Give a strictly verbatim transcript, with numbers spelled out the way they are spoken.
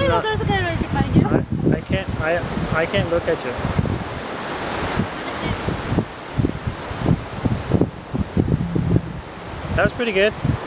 not, there's a guy right behind you. I, I can't. I I can't look at you. That was pretty good.